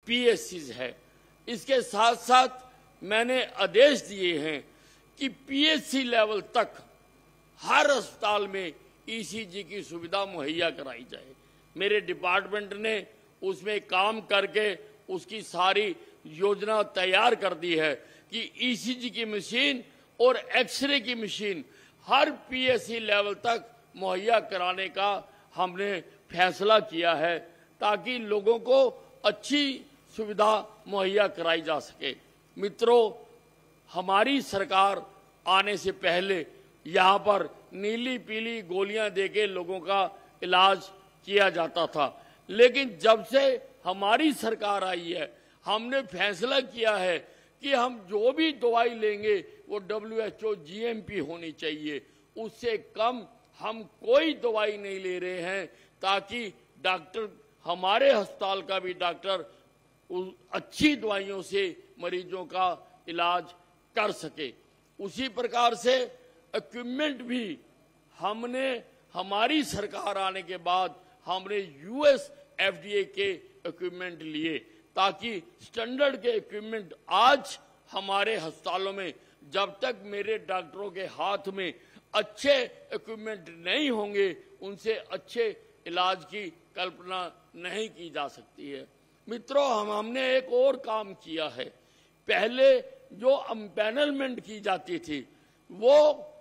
पीएससीज है। इसके साथ साथ मैंने आदेश दिए हैं कि पीएचसी लेवल तक हर अस्पताल में ईसीजी की सुविधा मुहैया कराई जाए। मेरे डिपार्टमेंट ने उसमें काम करके उसकी सारी योजना तैयार कर दी है कि ईसीजी की मशीन और एक्सरे की मशीन हर पीएचसी लेवल तक मुहैया कराने का हमने फैसला किया है, ताकि लोगों को अच्छी सुविधा मुहैया कराई जा सके। मित्रों, हमारी सरकार आने से पहले यहाँ पर नीली पीली गोलियां देके लोगों का इलाज किया जाता था, लेकिन जब से हमारी सरकार आई है हमने फैसला किया है कि हम जो भी दवाई लेंगे वो WHO GMP होनी चाहिए। उससे कम हम कोई दवाई नहीं ले रहे हैं, ताकि डॉक्टर, हमारे अस्पताल का भी डॉक्टर अच्छी दवाइयों से मरीजों का इलाज कर सके। उसी प्रकार से इक्विपमेंट भी हमने, हमारी सरकार आने के बाद हमने US FDA के इक्विपमेंट लिए, ताकि स्टैंडर्ड के इक्विपमेंट आज हमारे अस्पतालों में, जब तक मेरे डॉक्टरों के हाथ में अच्छे इक्विपमेंट नहीं होंगे उनसे अच्छे इलाज की कल्पना नहीं की जा सकती है। मित्रों, हमने एक और काम किया है। पहले जो एम्पैनलमेंट की जाती थी वो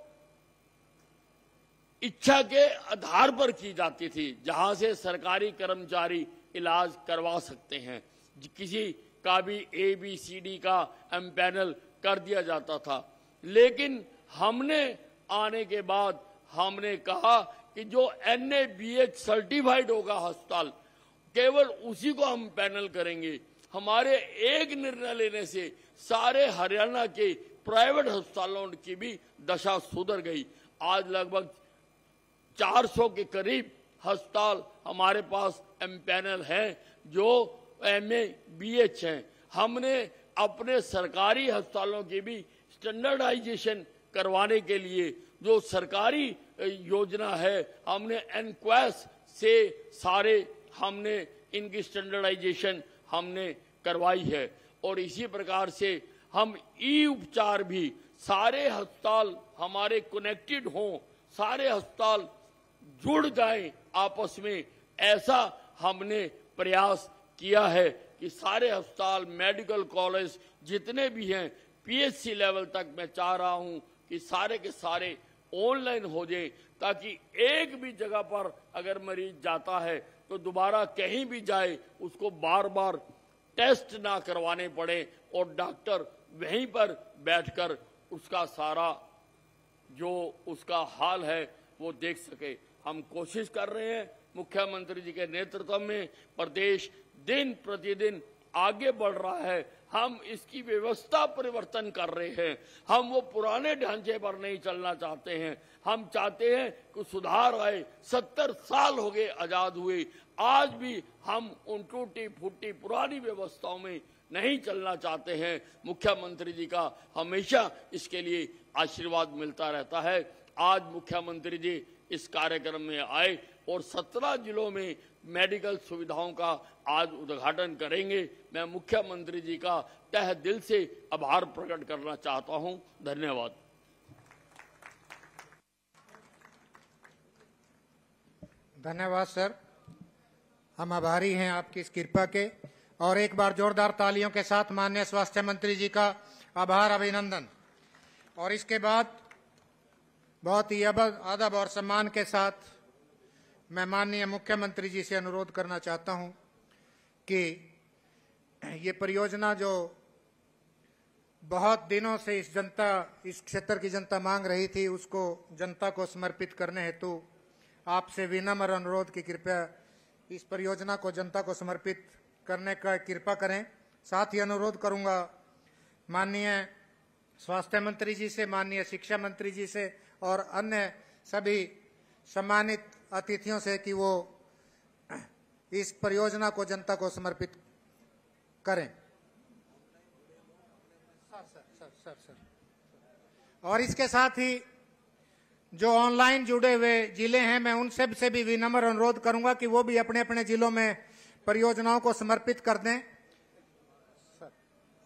इच्छा के आधार पर की जाती थी, जहां से सरकारी कर्मचारी इलाज करवा सकते हैं। किसी का भी ABCD का एम्पैनल कर दिया जाता था, लेकिन हमने आने के बाद हमने कहा कि जो NABH सर्टिफाइड होगा अस्पताल, केवल उसी को हम पैनल करेंगे। हमारे एक निर्णय लेने से सारे हरियाणा के प्राइवेट अस्पतालों की भी दशा सुधर गई। आज लगभग 400 के करीब अस्पताल हमारे पास एम्पैनल हैं जो MABH हैं। हमने अपने सरकारी अस्पतालों की भी स्टैंडर्डाइजेशन करवाने के लिए जो सरकारी योजना है, हमने NQuest से सारे हमने इनकी स्टैंडर्डाइजेशन हमने करवाई है। और इसी प्रकार से हम उपचार भी सारे अस्पताल हमारे कनेक्टेड हों, सारे अस्पताल जुड़ जाएं आपस में, ऐसा हमने प्रयास किया है कि सारे अस्पताल, मेडिकल कॉलेज जितने भी हैं, PHC लेवल तक मैं चाह रहा हूं कि सारे के सारे ऑनलाइन हो जाए, ताकि एक भी जगह पर अगर मरीज जाता है तो दोबारा कहीं भी जाए उसको बार बार टेस्ट ना करवाने पड़े और डॉक्टर वहीं पर बैठकर उसका सारा जो उसका हाल है वो देख सके। हम कोशिश कर रहे हैं, मुख्यमंत्री जी के नेतृत्व में प्रदेश दिन प्रतिदिन आगे बढ़ रहा है। हम इसकी व्यवस्था परिवर्तन कर रहे हैं। हम वो पुराने ढांचे पर नहीं चलना चाहते हैं। हम चाहते हैं कि सुधार आए। 70 साल हो गए आजाद हुए, आज भी हम उन टूटी फूटी पुरानी व्यवस्थाओं में नहीं चलना चाहते हैं। मुख्यमंत्री जी का हमेशा इसके लिए आशीर्वाद मिलता रहता है। आज मुख्यमंत्री जी इस कार्यक्रम में आए और 17 जिलों में मेडिकल सुविधाओं का आज उद्घाटन करेंगे। मैं मुख्यमंत्री जी का तहे दिल से आभार प्रकट करना चाहता हूं। धन्यवाद। धन्यवाद सर, हम आभारी हैं आपकी इस कृपा के। और एक बार जोरदार तालियों के साथ माननीय स्वास्थ्य मंत्री जी का आभार, अभिनंदन। और इसके बाद बहुत ही अदब और सम्मान के साथ मैं माननीय मुख्यमंत्री जी से अनुरोध करना चाहता हूं कि ये परियोजना जो बहुत दिनों से इस क्षेत्र की जनता मांग रही थी, उसको जनता को समर्पित करने हेतु आपसे विनम्र अनुरोध की कृपया इस परियोजना को जनता को समर्पित करने का कृपा करें। साथ ही अनुरोध करूंगा माननीय स्वास्थ्य मंत्री जी से, माननीय शिक्षा मंत्री जी से और अन्य सभी सम्मानित अतिथियों से कि वो इस परियोजना को जनता को समर्पित करें। सर। और इसके साथ ही जो ऑनलाइन जुड़े हुए जिले हैं, मैं उन सब से भी विनम्र अनुरोध करूंगा कि वो भी अपने अपने जिलों में परियोजनाओं को समर्पित कर दें।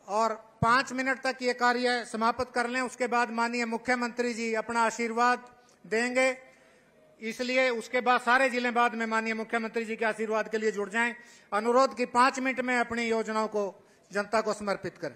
और 5 मिनट तक ये कार्य समाप्त कर लें। उसके बाद माननीय मुख्यमंत्री जी अपना आशीर्वाद देंगे, इसलिए उसके बाद सारे जिले बाद में माननीय मुख्यमंत्री जी के आशीर्वाद के लिए जुड़ जाएं। अनुरोध की 5 मिनट में अपनी योजनाओं को जनता को समर्पित करें।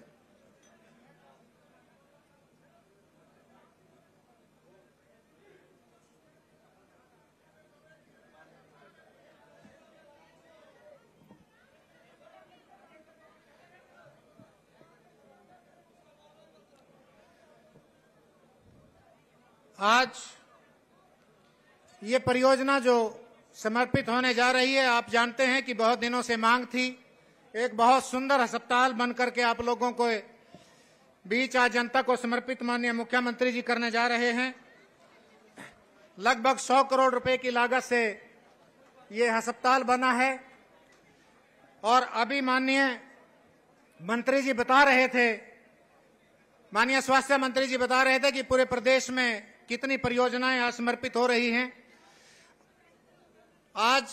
आज ये परियोजना जो समर्पित होने जा रही है, आप जानते हैं कि बहुत दिनों से मांग थी। एक बहुत सुंदर अस्पताल बनकर के आप लोगों को बीच आज जनता को समर्पित माननीय मुख्यमंत्री जी करने जा रहे हैं। लगभग 100 करोड़ रुपए की लागत से ये अस्पताल बना है और अभी माननीय मंत्री जी बता रहे थे, माननीय स्वास्थ्य मंत्री जी बता रहे थे कि पूरे प्रदेश में कितनी परियोजनाएं आज समर्पित हो रही हैं। आज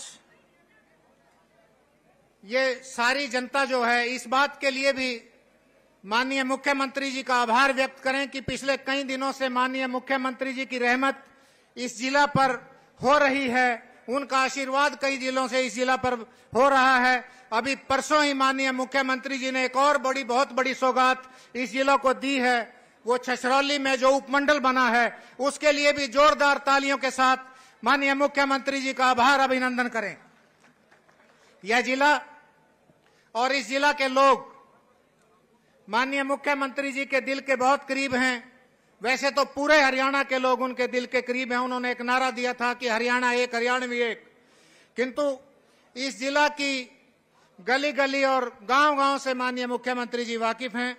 ये सारी जनता जो है इस बात के लिए भी माननीय मुख्यमंत्री जी का आभार व्यक्त करें कि पिछले कई दिनों से माननीय मुख्यमंत्री जी की रहमत इस जिला पर हो रही है। उनका आशीर्वाद कई जिलों से इस जिला पर हो रहा है। अभी परसों ही माननीय मुख्यमंत्री जी ने एक और बहुत बड़ी सौगात इस जिला को दी है। वो छछरौली में जो उपमंडल बना है उसके लिए भी जोरदार तालियों के साथ माननीय मुख्यमंत्री जी का आभार अभिनंदन करें। यह जिला और इस जिला के लोग माननीय मुख्यमंत्री जी के दिल के बहुत करीब हैं। वैसे तो पूरे हरियाणा के लोग उनके दिल के करीब हैं। उन्होंने एक नारा दिया था कि हरियाणा एक, हरियाणवी एक। किंतु इस जिला की गली गली और गांव गांव से माननीय मुख्यमंत्री जी वाकिफ हैं।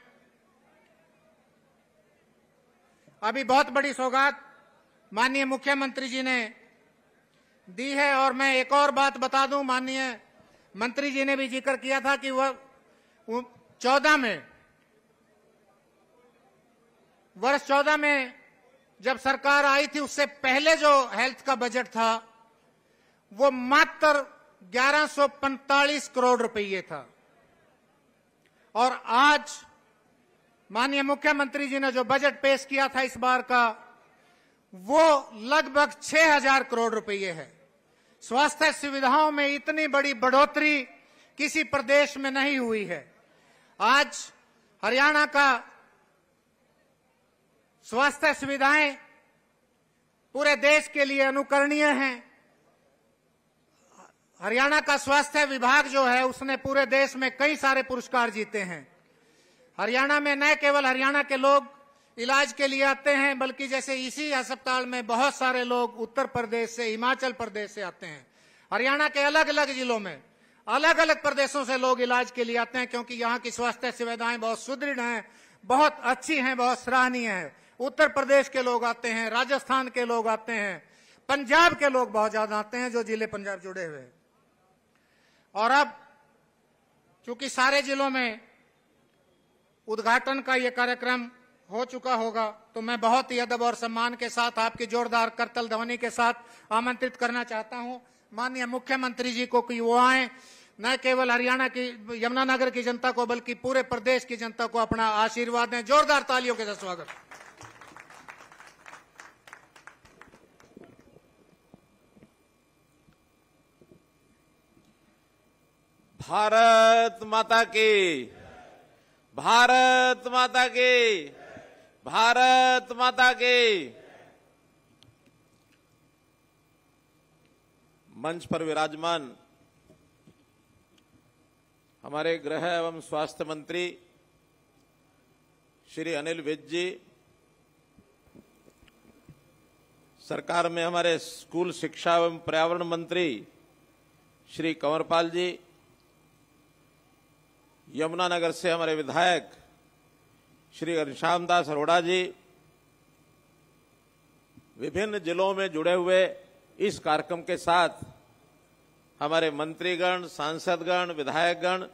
अभी बहुत बड़ी सौगात माननीय मुख्यमंत्री जी ने दी है। और मैं एक और बात बता दूं, माननीय मंत्री जी ने भी जिक्र किया था कि वह 14 में, वर्ष 14 में जब सरकार आई थी उससे पहले जो हेल्थ का बजट था वो मात्र 1145 करोड़ रुपये था। और आज माननीय मुख्यमंत्री जी ने जो बजट पेश किया था इस बार का, वो लगभग 6000 करोड़ रुपये है। स्वास्थ्य सुविधाओं में इतनी बड़ी बढ़ोतरी किसी प्रदेश में नहीं हुई है। आज हरियाणा का स्वास्थ्य सुविधाएं पूरे देश के लिए अनुकरणीय हैं। हरियाणा का स्वास्थ्य विभाग जो है उसने पूरे देश में कई सारे पुरस्कार जीते हैं। हरियाणा में न केवल हरियाणा के लोग इलाज के लिए आते हैं, बल्कि जैसे इसी अस्पताल में बहुत सारे लोग उत्तर प्रदेश से, हिमाचल प्रदेश से आते हैं। हरियाणा के अलग अलग जिलों में अलग अलग प्रदेशों से लोग इलाज के लिए आते हैं, क्योंकि यहाँ की स्वास्थ्य सुविधाएं बहुत सुदृढ़ हैं, बहुत अच्छी हैं, बहुत सराहनीय हैं। उत्तर प्रदेश के लोग आते हैं, राजस्थान के लोग आते हैं, पंजाब के लोग बहुत ज्यादा आते हैं जो जिले पंजाब जुड़े हुए हैं। और अब चूंकि सारे जिलों में उद्घाटन का ये कार्यक्रम हो चुका होगा, तो मैं बहुत ही अदब और सम्मान के साथ आपकी जोरदार करतल ध्वनि के साथ आमंत्रित करना चाहता हूं माननीय मुख्यमंत्री जी को कि वो आए, न केवल हरियाणा की, यमुनानगर की जनता को, बल्कि पूरे प्रदेश की जनता को अपना आशीर्वाद दें। जोरदार तालियों के साथ स्वागत। भारत माता की, भारत माता की, भारत माता की। मंच पर विराजमान हमारे गृह एवं स्वास्थ्य मंत्री श्री अनिल विज जी, सरकार में हमारे स्कूल शिक्षा एवं पर्यावरण मंत्री श्री कंवरपाल जी, यमुनानगर से हमारे विधायक श्री घनश्याम दास अरोड़ा जी, विभिन्न जिलों में जुड़े हुए इस कार्यक्रम के साथ हमारे मंत्रीगण, सांसदगण, विधायकगण,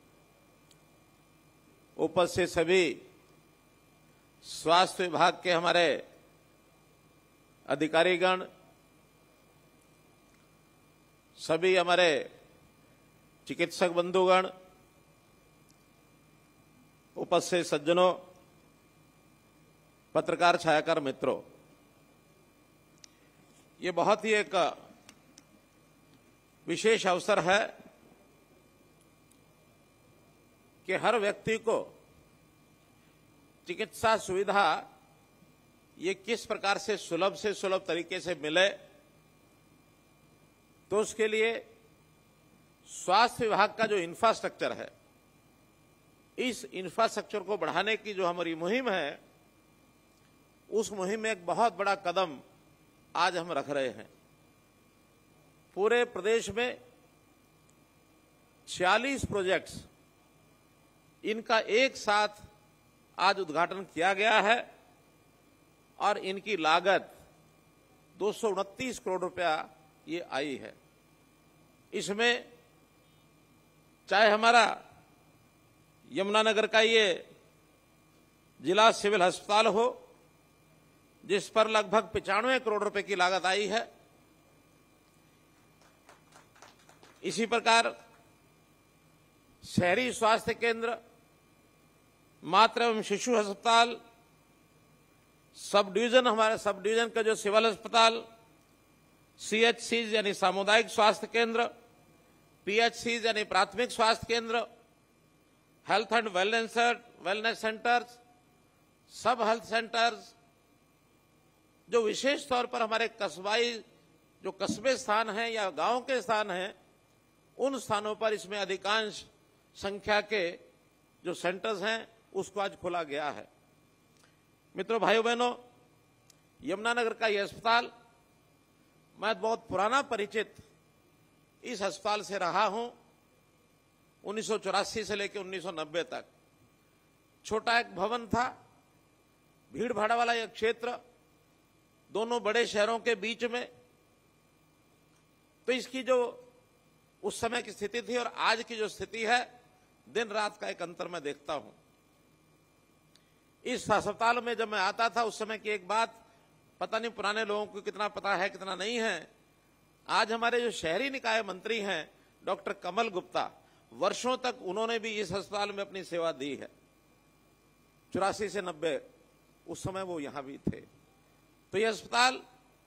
उपस्थित सभी स्वास्थ्य विभाग के हमारे अधिकारीगण, सभी हमारे चिकित्सक बंधुगण, उपस्थित सज्जनों, पत्रकार छायाकार मित्रों, ये बहुत ही एक विशेष अवसर है कि हर व्यक्ति को चिकित्सा सुविधा ये किस प्रकार से सुलभ तरीके से मिले, तो उसके लिए स्वास्थ्य विभाग का जो इंफ्रास्ट्रक्चर है, इस इंफ्रास्ट्रक्चर को बढ़ाने की जो हमारी मुहिम है, उस मुहिम में एक बहुत बड़ा कदम आज हम रख रहे हैं। पूरे प्रदेश में 46 प्रोजेक्ट्स, इनका एक साथ आज उद्घाटन किया गया है और इनकी लागत 229 करोड़ रुपया ये आई है। इसमें चाहे हमारा यमुनानगर का ये जिला सिविल अस्पताल हो, जिस पर लगभग 95 करोड़ रुपए की लागत आई है, इसी प्रकार शहरी स्वास्थ्य केंद्र, मातृ एवं शिशु अस्पताल, सब डिवीजन, हमारे सब डिवीजन का जो सिविल अस्पताल, CHC यानी सामुदायिक स्वास्थ्य केंद्र, PHC यानी प्राथमिक स्वास्थ्य केंद्र, health and wellness centres, sub health centres, जो विशेष तौर पर हमारे कस्बाई जो कस्बे स्थान हैं या गांव के स्थान हैं, उन स्थानों पर इसमें अधिकांश संख्या के जो सेंटर्स हैं उसको आज खोला गया है। मित्रों, भाइयों बहनों, यमुनानगर का यह अस्पताल, मैं बहुत पुराना परिचित इस अस्पताल से रहा हूं। 1984 से लेकर 1990 तक छोटा एक भवन था, भीड़ भाड़ वाला यह क्षेत्र, दोनों बड़े शहरों के बीच में। तो इसकी जो उस समय की स्थिति थी और आज की जो स्थिति है, दिन रात का एक अंतर मैं देखता हूं। इस अस्पताल में जब मैं आता था, उस समय की एक बात, पता नहीं पुराने लोगों को कितना पता है कितना नहीं है, आज हमारे जो शहरी निकाय मंत्री हैं डॉक्टर कमल गुप्ता, वर्षों तक उन्होंने भी इस अस्पताल में अपनी सेवा दी है। 84 से 90 उस समय वो यहां भी थे। तो यह अस्पताल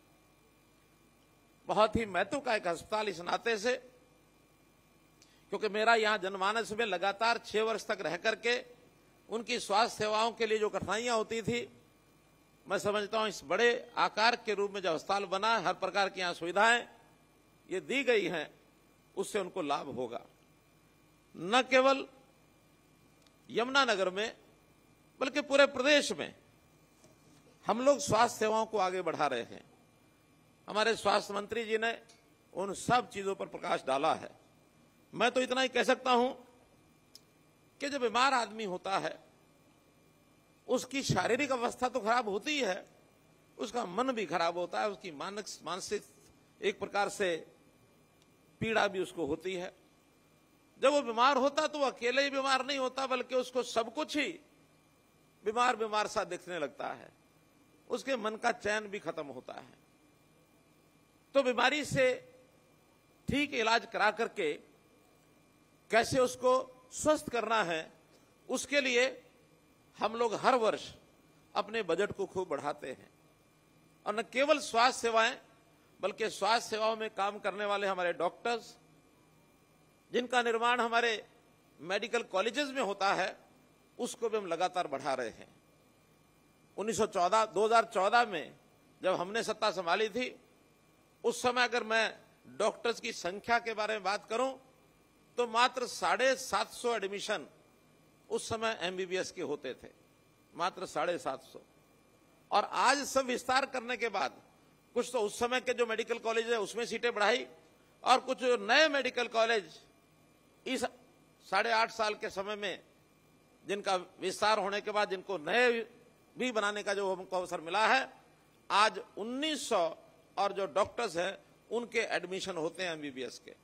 बहुत ही महत्व का एक अस्पताल इस नाते से, क्योंकि मेरा यहां जनमानस में लगातार 6 वर्ष तक रह करके उनकी स्वास्थ्य सेवाओं के लिए जो कठिनाइयां होती थी, मैं समझता हूं इस बड़े आकार के रूप में जो अस्पताल बना, हर प्रकार की यहां सुविधाएं ये दी गई हैं, उससे उनको लाभ होगा। न केवल यमुनानगर में बल्कि पूरे प्रदेश में हम लोग स्वास्थ्य सेवाओं को आगे बढ़ा रहे हैं। हमारे स्वास्थ्य मंत्री जी ने उन सब चीजों पर प्रकाश डाला है। मैं तो इतना ही कह सकता हूं कि जब बीमार आदमी होता है, उसकी शारीरिक अवस्था तो खराब होती है, उसका मन भी खराब होता है, उसकी मानसिक एक प्रकार से पीड़ा भी उसको होती है। जब वो बीमार होता तो वो अकेले ही बीमार नहीं होता, बल्कि उसको सब कुछ ही बीमार बीमार सा दिखने लगता है, उसके मन का चैन भी खत्म होता है। तो बीमारी से ठीक इलाज करा करके कैसे उसको स्वस्थ करना है, उसके लिए हम लोग हर वर्ष अपने बजट को खूब बढ़ाते हैं। और न केवल स्वास्थ्य सेवाएं, बल्कि स्वास्थ्य सेवाओं में काम करने वाले हमारे डॉक्टर्स, जिनका निर्माण हमारे मेडिकल कॉलेजेस में होता है, उसको भी हम लगातार बढ़ा रहे हैं। 2014 में जब हमने सत्ता संभाली थी, उस समय अगर मैं डॉक्टर्स की संख्या के बारे में बात करूं तो मात्र 750 एडमिशन उस समय MBBS के होते थे, मात्र 750। और आज सब विस्तार करने के बाद कुछ तो उस समय के जो मेडिकल कॉलेज है उसमें सीटें बढ़ाई, और कुछ नए मेडिकल कॉलेज इस 8.5 साल के समय में जिनका विस्तार होने के बाद जिनको नए भी बनाने का जो हमको अवसर मिला है, आज 1900 और जो डॉक्टर्स हैं उनके एडमिशन होते हैं MBBS के।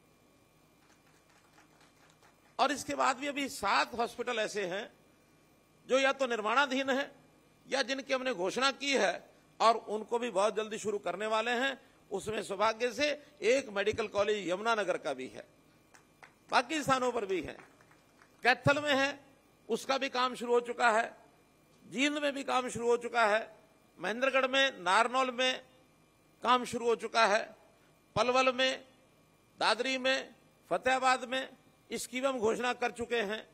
और इसके बाद भी अभी 7 हॉस्पिटल ऐसे हैं जो या तो निर्माणाधीन है या जिनकी हमने घोषणा की है और उनको भी बहुत जल्दी शुरू करने वाले हैं। उसमें सौभाग्य से एक मेडिकल कॉलेज यमुनानगर का भी है, बाकी स्थानों पर भी है। कैथल में है, उसका भी काम शुरू हो चुका है, जींद में भी काम शुरू हो चुका है, महेंद्रगढ़ में, नारनौल में काम शुरू हो चुका है, पलवल में, दादरी में, फतेहाबाद में इसकी भी हम घोषणा कर चुके हैं।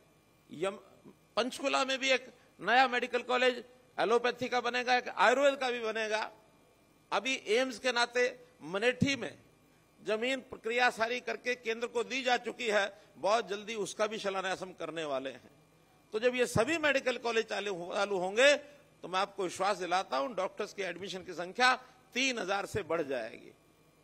पंचकुला में भी एक नया मेडिकल कॉलेज एलोपैथी का बनेगा, एक आयुर्वेद का भी बनेगा। अभी एम्स के नाते मनेठी में जमीन प्रक्रिया सारी करके केंद्र को दी जा चुकी है, बहुत जल्दी उसका भी शिलान्यास हम करने वाले हैं। तो जब ये सभी मेडिकल कॉलेज चालू होंगे तो मैं आपको विश्वास दिलाता हूं डॉक्टर्स की एडमिशन की संख्या 3000 से बढ़ जाएगी।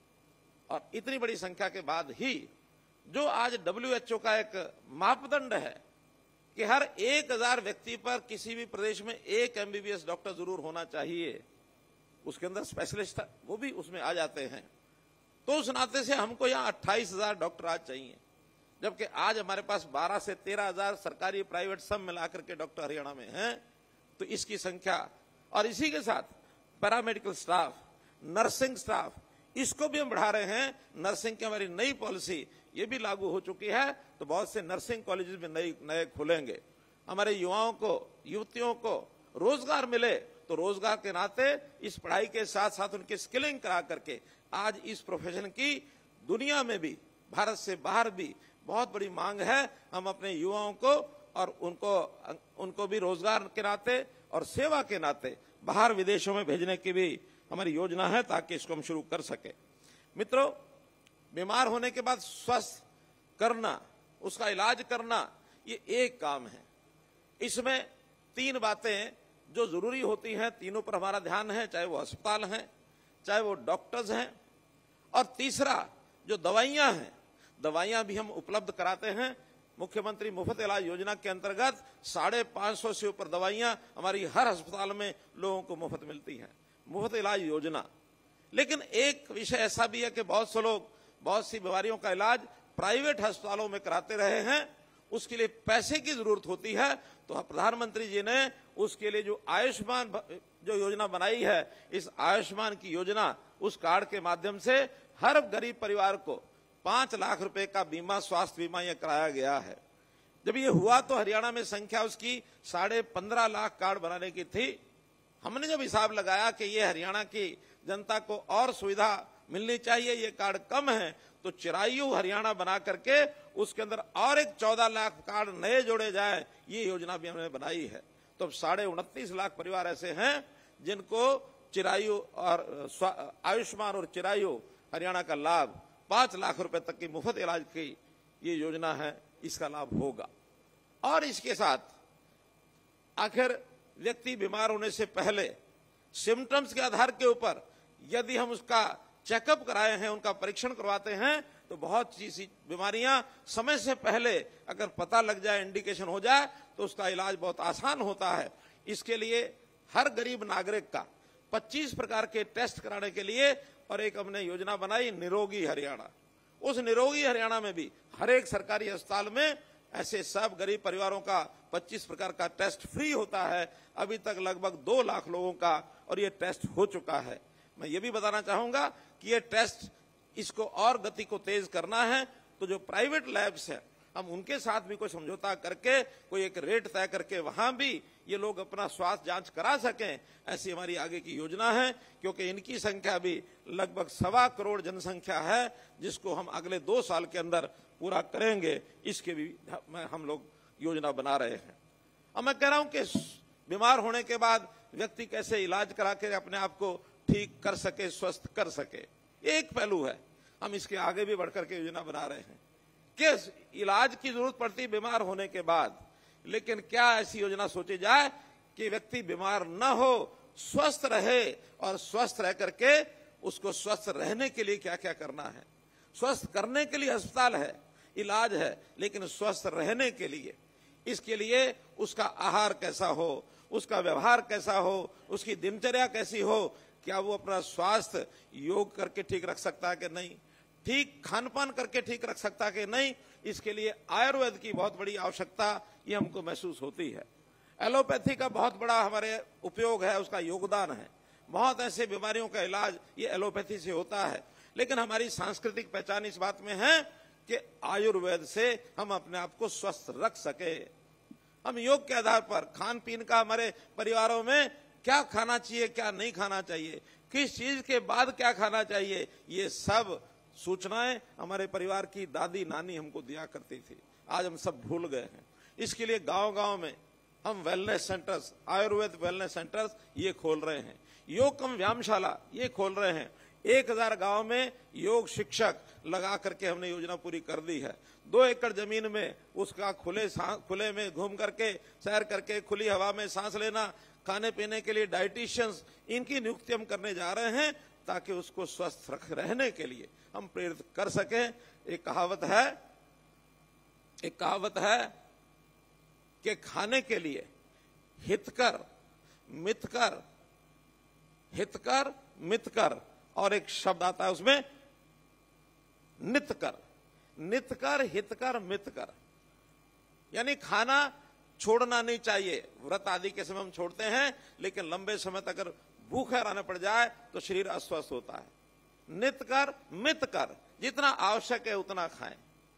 और इतनी बड़ी संख्या के बाद ही जो आज WHO का एक मापदंड है कि हर 1000 व्यक्ति पर किसी भी प्रदेश में एक MBBS डॉक्टर जरूर होना चाहिए, उसके अंदर स्पेशलिस्ट वो भी उसमें आ जाते हैं। तो उस नाते से हमको यहाँ 28,000 डॉक्टर आज चाहिए, जबकि आज हमारे पास 12 से 13,000 सरकारी प्राइवेट सब मिलाकर के डॉक्टर हरियाणा में हैं। तो इसकी संख्या और इसी के साथ पैरामेडिकल स्टाफ, नर्सिंग स्टाफ, इसको भी हम बढ़ा रहे हैं। नर्सिंग की हमारी नई पॉलिसी ये भी लागू हो चुकी है, तो बहुत से नर्सिंग कॉलेजेस में नए खुलेंगे। हमारे युवाओं को, युवतियों को रोजगार मिले तो रोजगार के नाते इस पढ़ाई के साथ साथ उनकी स्किलिंग करा करके आज इस प्रोफेशन की दुनिया में भी, भारत से बाहर भी बहुत बड़ी मांग है। हम अपने युवाओं को और उनको भी रोजगार के नाते और सेवा के नाते बाहर विदेशों में भेजने की भी हमारी योजना है, ताकि इसको हम शुरू कर सके। मित्रों, बीमार होने के बाद स्वस्थ करना, उसका इलाज करना, ये एक काम है। इसमें 3 बातें जो जरूरी होती हैं, तीनों पर हमारा ध्यान है, चाहे वो अस्पताल हैं, चाहे वो डॉक्टर्स हैं, और तीसरा जो दवाइयां हैं, दवाइयां भी हम उपलब्ध कराते हैं। मुख्यमंत्री मुफ्त इलाज योजना के अंतर्गत 550 से ऊपर दवाइयां हमारी हर अस्पताल में लोगों को मुफ्त मिलती हैं, मुफ्त इलाज योजना। लेकिन एक विषय ऐसा भी है कि बहुत से लोग बहुत सी बीमारियों का इलाज प्राइवेट अस्पतालों में कराते रहे हैं, उसके लिए पैसे की जरूरत होती है। तो प्रधानमंत्री जी ने उसके लिए जो आयुष्मान जो योजना बनाई है, इस आयुष्मान की योजना, उस कार्ड के माध्यम से हर गरीब परिवार को 5 लाख रुपए का बीमा, स्वास्थ्य बीमा यह कराया गया है। जब ये हुआ तो हरियाणा में संख्या उसकी 15.5 लाख कार्ड बनाने की थी। हमने जब हिसाब लगाया कि ये हरियाणा की जनता को और सुविधा मिलनी चाहिए, ये कार्ड कम है, तो चिरायु हरियाणा बना करके उसके अंदर और एक 14 लाख कार्ड नए जोड़े जाए, ये योजना भी हमने बनाई है। तो अब 29.5 लाख परिवार ऐसे हैं जिनको चिरायु और आयुष्मान और चिरायु हरियाणा का लाभ 5 लाख रुपए तक की मुफ्त इलाज की ये योजना है, इसका लाभ होगा। और इसके साथ आखिर व्यक्ति बीमार होने से पहले सिम्टम्स के आधार के ऊपर यदि हम उसका चेकअप कराए हैं, उनका परीक्षण करवाते हैं, तो बहुत सी बीमारियां समय से पहले अगर पता लग जाए, इंडिकेशन हो जाए, तो उसका इलाज बहुत आसान होता है। इसके लिए हर गरीब नागरिक का 25 प्रकार के टेस्ट कराने के लिए और एक हमने योजना बनाई, निरोगी हरियाणा। उस निरोगी हरियाणा में भी हर एक सरकारी अस्पताल में ऐसे सब गरीब परिवारों का 25 प्रकार का टेस्ट फ्री होता है। अभी तक लगभग 2 लाख लोगों का और ये टेस्ट हो चुका है। मैं ये भी बताना चाहूंगा कि ये टेस्ट, इसको और गति को तेज करना है, तो जो प्राइवेट लैब्स हैं हम उनके साथ भी कोई समझौता करके कोई एक रेट तय करके वहां भी ये लोग अपना स्वास्थ्य जांच करा सकें, ऐसी हमारी आगे की योजना है। क्योंकि इनकी संख्या भी लगभग 1.25 करोड़ जनसंख्या है, जिसको हम अगले 2 साल के अंदर पूरा करेंगे, इसके भी हम लोग योजना बना रहे हैं। अब मैं कह रहा हूं कि बीमार होने के बाद व्यक्ति कैसे इलाज करा के अपने आप को ठीक कर सके, स्वस्थ कर सके, एक पहलू है। हम इसके आगे भी बढ़कर के योजना बना रहे हैं कि इलाज की जरूरत पड़ती है बीमार होने के बाद, लेकिन क्या ऐसी योजना सोची जाए कि व्यक्ति बीमार न हो, स्वस्थ रहे, और स्वस्थ रह करके उसको स्वस्थ रहने के लिए क्या क्या करना है। स्वस्थ करने के लिए अस्पताल है, इलाज है, लेकिन स्वस्थ रहने के लिए, इसके लिए उसका आहार कैसा हो, उसका व्यवहार कैसा हो, उसकी दिनचर्या कैसी हो, क्या वो अपना स्वास्थ्य योग करके ठीक रख सकता है कि नहीं, ठीक खान पान करके ठीक रख सकता है कि नहीं, इसके लिए आयुर्वेद की बहुत बड़ी आवश्यकता ये हमको महसूस होती है। एलोपैथी का बहुत बड़ा हमारे उपयोग है, उसका योगदान है। बहुत ऐसे बीमारियों का इलाज ये एलोपैथी से होता है, लेकिन हमारी सांस्कृतिक पहचान इस बात में है कि आयुर्वेद से हम अपने आप को स्वस्थ रख सके। हम योग के आधार पर खान पीन का, हमारे परिवारों में क्या खाना चाहिए, क्या नहीं खाना चाहिए, किस चीज के बाद क्या खाना चाहिए, ये सब सूचनाएं हमारे परिवार की दादी नानी हमको दिया करती थी। आज हम सब भूल गए हैं। इसके लिए गांव गांव में हम wellness centres, Ayurveda wellness centres ये खोल रहे हैं, योग कम व्यायामशाला ये खोल रहे हैं। 1000 गांव में योग शिक्षक लगा करके हमने योजना पूरी कर दी है। 2 एकड़ जमीन में उसका खुले में घूम करके, सैर करके, खुली हवा में सांस लेना, खाने पीने के लिए डाइटिशियंस, इनकी नियुक्ति हम करने जा रहे हैं ताकि उसको स्वस्थ रहने के लिए हम प्रेरित कर सकें। एक कहावत है कि खाने के लिए हितकर मितकर और एक शब्द आता है उसमें नितकर, हितकर, मितकर, यानी खाना छोड़ना नहीं चाहिए। व्रत आदि के समय हम छोड़ते हैं, लेकिन लंबे समय तक अगर भूखे रहना पड़ जाए तो शरीर अस्वस्थ होता है। नितकर, मितकर, जितना आवश्यक है उतना खाएं,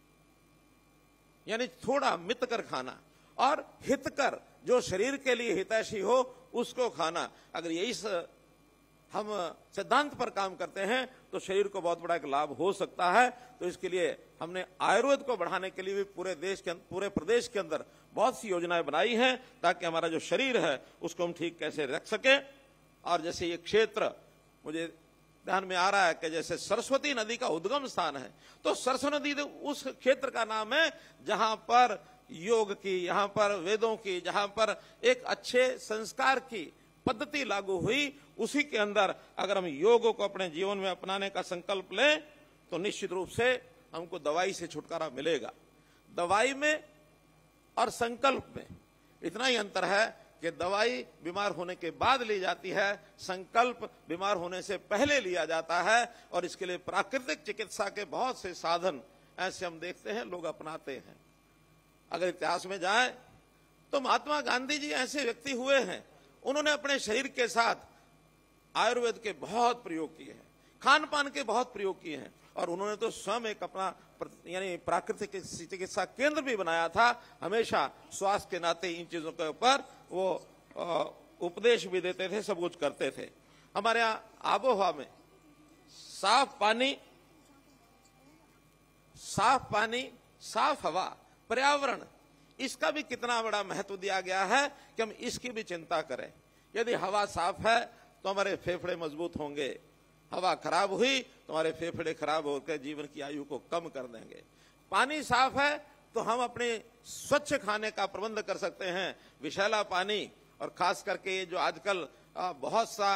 यानी थोड़ा मितकर खाना, और हितकर, जो शरीर के लिए हितैषी हो उसको खाना। अगर यही हम सिद्धांत पर काम करते हैं तो शरीर को बहुत बड़ा एक लाभ हो सकता है। तो इसके लिए हमने आयुर्वेद को बढ़ाने के लिए भी पूरे प्रदेश के अंदर बहुत सी योजनाएं बनाई हैं ताकि हमारा जो शरीर है उसको हम ठीक कैसे रख सकें। और जैसे ये क्षेत्र मुझे ध्यान में आ रहा है कि जैसे सरस्वती नदी का उद्गम स्थान है, तो सरस्वती नदी उस क्षेत्र का नाम है जहां पर योग की, यहां पर वेदों की, जहां पर एक अच्छे संस्कार की पद्धति लागू हुई, उसी के अंदर अगर हम योग को अपने जीवन में अपनाने का संकल्प लें तो निश्चित रूप से हमको दवाई से छुटकारा मिलेगा। दवाई में और संकल्प में इतना ही अंतर है कि दवाई बीमार होने के बाद ली जाती है, संकल्प बीमार होने से पहले लिया जाता है। और इसके लिए प्राकृतिक चिकित्सा के बहुत से साधन ऐसे हम देखते हैं लोग अपनाते हैं। अगर इतिहास में जाएं तो महात्मा गांधी जी ऐसे व्यक्ति हुए हैं, उन्होंने अपने शरीर के साथ आयुर्वेद के बहुत प्रयोग किए हैं, खान पान के बहुत प्रयोग किए हैं, और उन्होंने तो स्वयं एक अपना यानी प्राकृतिक चिकित्सा केंद्र भी बनाया था। हमेशा स्वास्थ्य के नाते इन चीजों के ऊपर वो उपदेश भी देते थे, सब कुछ करते थे। हमारे यहाँ आबोहवा में साफ पानी, साफ हवा, पर्यावरण, इसका भी कितना बड़ा महत्व दिया गया है कि हम इसकी भी चिंता करें। यदि हवा साफ है तो हमारे फेफड़े मजबूत होंगे, हवा खराब हुई तो हमारे फेफड़े खराब होकर जीवन की आयु को कम कर देंगे। पानी साफ है तो हम अपने स्वच्छ खाने का प्रबंध कर सकते हैं। विषैला पानी, और खास करके जो आजकल बहुत सा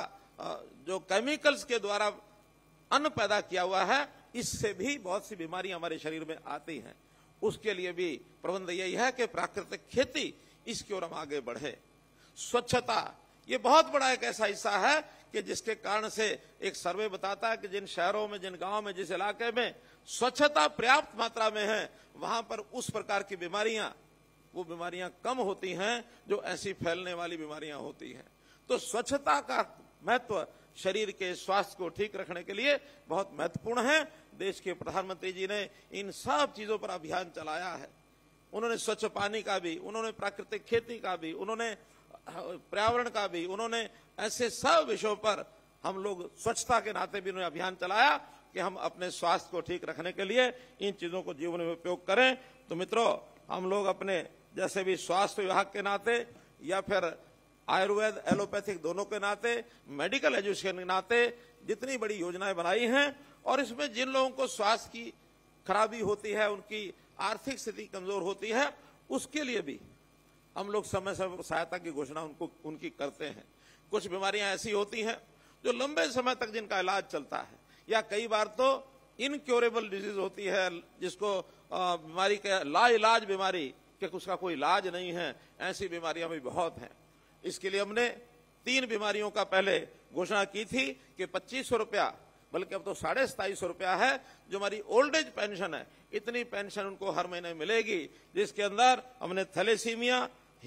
जो केमिकल्स के द्वारा अन्न पैदा किया हुआ है, इससे भी बहुत सी बीमारियां हमारे शरीर में आती हैं। उसके लिए भी प्रबंध यही है कि प्राकृतिक खेती, इसकी ओर हम आगे बढ़े। स्वच्छता, ये बहुत बड़ा एक ऐसा हिस्सा है कि जिसके कारण से एक सर्वे बताता है कि जिन शहरों में, जिन गांवों में, जिस इलाके में स्वच्छता पर्याप्त मात्रा में है, वहां पर उस प्रकार की बीमारियां, वो बीमारियां कम होती हैं जो ऐसी फैलने वाली बीमारियां होती हैं। तो स्वच्छता का महत्व शरीर के स्वास्थ्य को ठीक रखने के लिए बहुत महत्वपूर्ण है। देश के प्रधानमंत्री जी ने इन सब चीजों पर अभियान चलाया है। उन्होंने स्वच्छ पानी का भी, उन्होंने प्राकृतिक खेती का भी, उन्होंने पर्यावरण का भी, उन्होंने ऐसे सब विषयों पर हम लोग स्वच्छता के नाते भी उन्होंने अभियान चलाया कि हम अपने स्वास्थ्य को ठीक रखने के लिए इन चीजों को जीवन में उपयोग करें। तो मित्रों, हम लोग अपने जैसे भी स्वास्थ्य विभाग के नाते या फिर आयुर्वेद एलोपैथिक दोनों के नाते, मेडिकल एजुकेशन के नाते जितनी बड़ी योजनाएं बनाई हैं, और इसमें जिन लोगों को स्वास्थ्य की खराबी होती है, उनकी आर्थिक स्थिति कमजोर होती है, उसके लिए भी हम लोग समय समय पर सहायता की घोषणा उनकी करते हैं। कुछ बीमारियां ऐसी होती हैं जो लंबे समय तक जिनका इलाज चलता है, या कई बार तो इनक्योरेबल डिजीज होती है, जिसको बीमारी के लाइलाज बीमारी कि उसका कोई इलाज नहीं है, ऐसी बीमारियां भी बहुत हैं। इसके लिए हमने 3 बीमारियों का पहले घोषणा की थी कि 2500 रुपया, बल्कि अब तो 2750 रुपया है, जो हमारी ओल्ड एज पेंशन है, इतनी पेंशन उनको हर महीने मिलेगी, जिसके अंदर हमने थैलेसीमिया,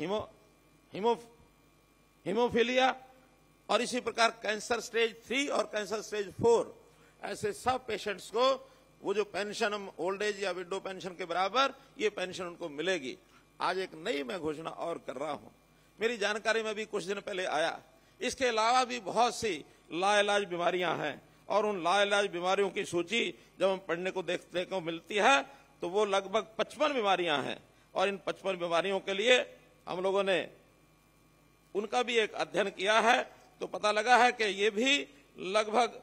हीमोफीलिया और इसी प्रकार कैंसर स्टेज 3 और कैंसर स्टेज 4, ऐसे सब पेशेंट्स को वो जो पेंशन हम ओल्ड एज या विडो पेंशन के बराबर ये पेंशन उनको मिलेगी। आज एक नई मैं घोषणा और कर रहा हूं, मेरी जानकारी में भी कुछ दिन पहले आया। इसके अलावा भी बहुत सी लाइलाज बीमारियां हैं और उन लाइलाज बीमारियों की सूची जब हम पढ़ने को देखने को मिलती है तो वो लगभग 55 बीमारियां हैं और इन 55 बीमारियों के लिए हम लोगों ने उनका भी एक अध्ययन किया है तो पता लगा है कि ये भी लगभग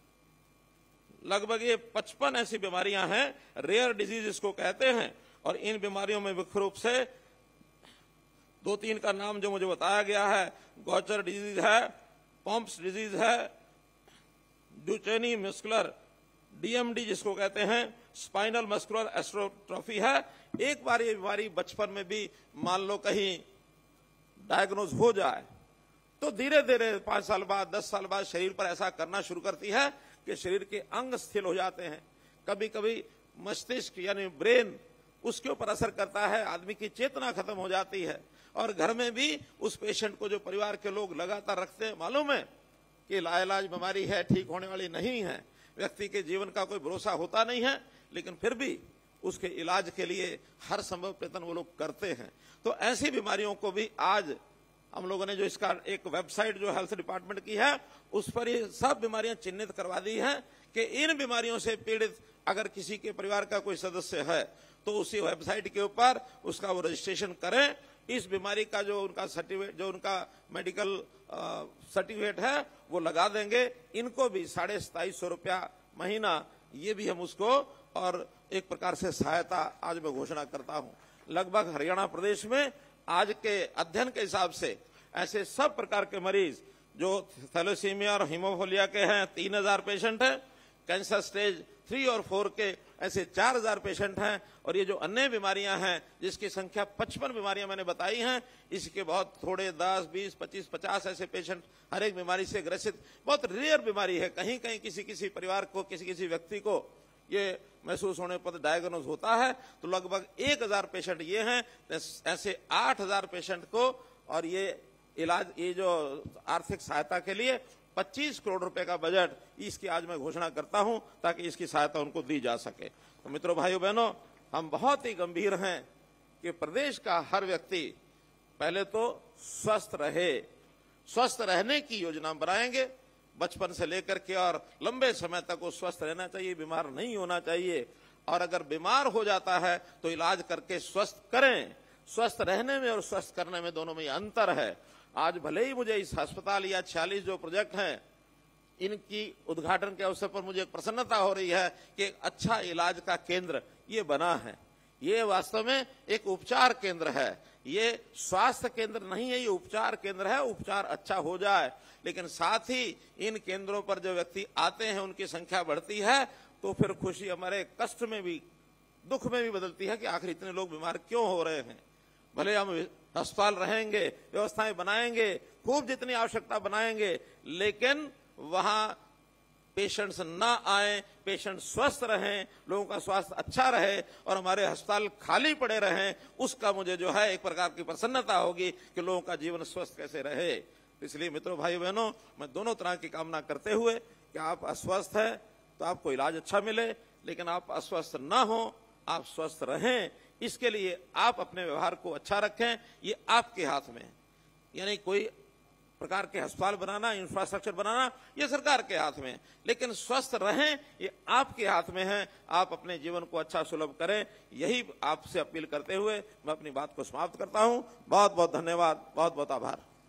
ये 55 ऐसी बीमारियां हैं, रेयर डिजीज इसको कहते हैं। और इन बीमारियों में मुख्य रूप से 2-3 का नाम जो मुझे बताया गया है, गॉचर डिजीज है, पॉम्प्स डिजीज है, ड्यूचेनी मस्कुलर डीएमडी जिसको कहते हैं, स्पाइनल मस्कुलर एस्ट्रोट्रॉफी है। एक बार ये बीमारी बचपन में भी मान लो कहीं डायग्नोज हो जाए तो धीरे धीरे 5 साल बाद 10 साल बाद शरीर पर ऐसा करना शुरू करती है कि शरीर के अंग शिथिल हो जाते हैं। कभी कभी मस्तिष्क यानी ब्रेन उसके ऊपर असर करता है, आदमी की चेतना खत्म हो जाती है और घर में भी उस पेशेंट को जो परिवार के लोग लगातार रखते हैं, मालूम है कि लाइलाज बीमारी है, ठीक होने वाली नहीं है, व्यक्ति के जीवन का कोई भरोसा होता नहीं है, लेकिन फिर भी उसके इलाज के लिए हर संभव प्रयत्न वो लोग करते हैं। तो ऐसी बीमारियों को भी आज हम लोगों ने जो इसका एक वेबसाइट जो हेल्थ डिपार्टमेंट की है उस पर ये सब बीमारियां चिन्हित करवा दी हैं कि इन बीमारियों से पीड़ित अगर किसी के परिवार का कोई सदस्य है तो उसी वेबसाइट के ऊपर उसका वो रजिस्ट्रेशन करें। इस बीमारी का जो उनका सर्टिफिकेट, जो उनका मेडिकल सर्टिफिकेट है वो लगा देंगे। इनको भी 2750 रुपया महीना, ये भी हम उसको और एक प्रकार से सहायता आज मैं घोषणा करता हूं। लगभग हरियाणा प्रदेश में आज के अध्ययन के हिसाब से ऐसे सब प्रकार के मरीज जो थैलेसीमिया और हीमोफीलिया के हैं 3000 पेशेंट हैं, कैंसर स्टेज 3 और 4 के ऐसे 4000 पेशेंट हैं और ये जो अन्य बीमारियां हैं जिसकी संख्या 55 बीमारियां मैंने बताई हैं, इसके बहुत थोड़े 10, 20, 25, 50 ऐसे पेशेंट हर एक बीमारी से ग्रसित, बहुत रेयर बीमारी है। कहीं कहीं किसी परिवार को, किसी व्यक्ति को ये महसूस होने पर डायग्नोज होता है तो लगभग 1000 पेशेंट ये हैं। ऐसे 8000 पेशेंट को और ये इलाज, ये जो आर्थिक सहायता के लिए 25 करोड़ रुपए का बजट इसकी आज मैं घोषणा करता हूं ताकि इसकी सहायता उनको दी जा सके। तो मित्रों, भाइयों बहनों, हम बहुत ही गंभीर हैं कि प्रदेश का हर व्यक्ति पहले तो स्वस्थ रहे, स्वस्थ रहने की योजना बनाएंगे। बचपन से लेकर के और लंबे समय तक वो स्वस्थ रहना चाहिए, बीमार नहीं होना चाहिए। और अगर बीमार हो जाता है तो इलाज करके स्वस्थ करें। स्वस्थ रहने में और स्वस्थ करने में दोनों में अंतर है। आज भले ही मुझे इस अस्पताल या 46 जो प्रोजेक्ट हैं इनकी उद्घाटन के अवसर पर मुझे एक प्रसन्नता हो रही है कि एक अच्छा इलाज का केंद्र ये बना है। ये वास्तव में एक उपचार केंद्र है, ये स्वास्थ्य केंद्र नहीं है, ये उपचार केंद्र है। उपचार अच्छा हो जाए, लेकिन साथ ही इन केंद्रों पर जो व्यक्ति आते हैं उनकी संख्या बढ़ती है तो फिर खुशी हमारे कष्ट में भी, दुख में भी बदलती है कि आखिर इतने लोग बीमार क्यों हो रहे हैं। भले हम अस्पताल रहेंगे, व्यवस्थाएं बनाएंगे, खूब जितनी आवश्यकता बनाएंगे, लेकिन वहां पेशेंट्स ना आए, पेशेंट स्वस्थ रहें, लोगों का स्वास्थ्य अच्छा रहे और हमारे अस्पताल खाली पड़े रहें, उसका मुझे जो है एक प्रकार की प्रसन्नता होगी कि लोगों का जीवन स्वस्थ कैसे रहे। इसलिए मित्रों, भाई बहनों, मैं दोनों तरह की कामना करते हुए कि आप अस्वस्थ हैं तो आपको इलाज अच्छा मिले, लेकिन आप अस्वस्थ ना हो, आप स्वस्थ रहें, इसके लिए आप अपने व्यवहार को अच्छा रखें। ये आपके हाथ में है, यानी कोई प्रकार के अस्पताल बनाना, इंफ्रास्ट्रक्चर बनाना ये सरकार के हाथ में है, लेकिन स्वस्थ रहें ये आपके हाथ में है। आप अपने जीवन को अच्छा सुलभ करें, यही आपसे अपील करते हुए मैं अपनी बात को समाप्त करता हूं। बहुत बहुत धन्यवाद, बहुत बहुत आभार।